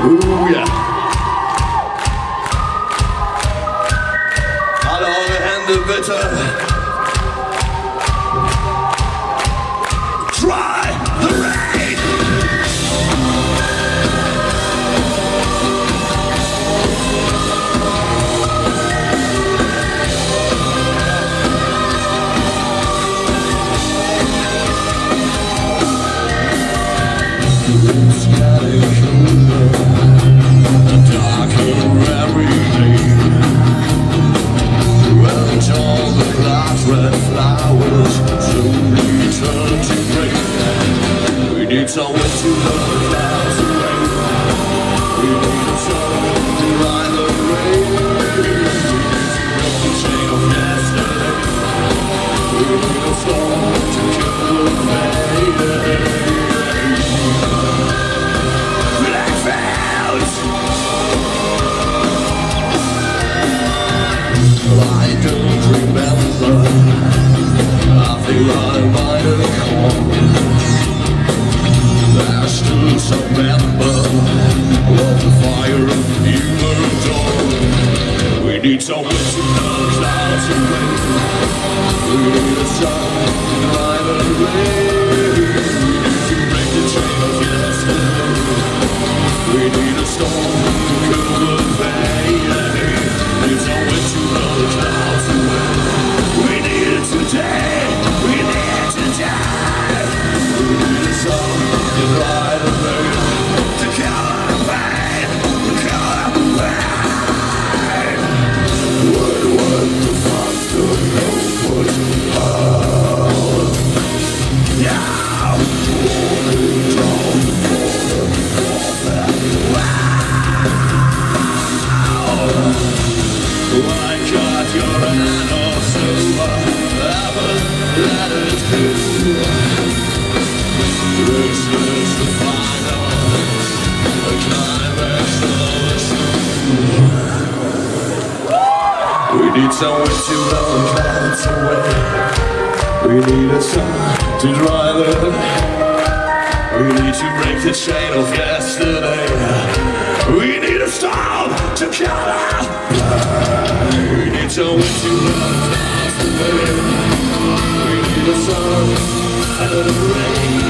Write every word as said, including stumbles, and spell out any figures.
Ooh, yeah. Alle eure Hände bitte. Try the rain. It's getting cooler, darker every day. And all the glass red flowers slowly turn to grey. We need someone to love the clouds away. We need a sun to ride the rain. We need to break the chain of yesterday. We need a storm to kill the fade. I don't remember. I feel I might have come. There's still some member of the fire of human dawn. We need someone to know clouds away. We need a sun to dry the rain. We need to break the chain of yesterday. We need a storm to kill the fade. Need someone to blow the clouds away. We need it today. We need to die. We need a song to dry the rain. To kill the pain. To kill the pain. What, what the fuck do you know what you are? Now, walking down the border of that I got your hand off silver, haven't let it go. This is the final, the climax of the show. We need someone to blow the clouds away. We need a sun to dry them. We need to break the chain of yesterday. We need a storm to kill us. We need someone to love us away. We need a sun and a rain.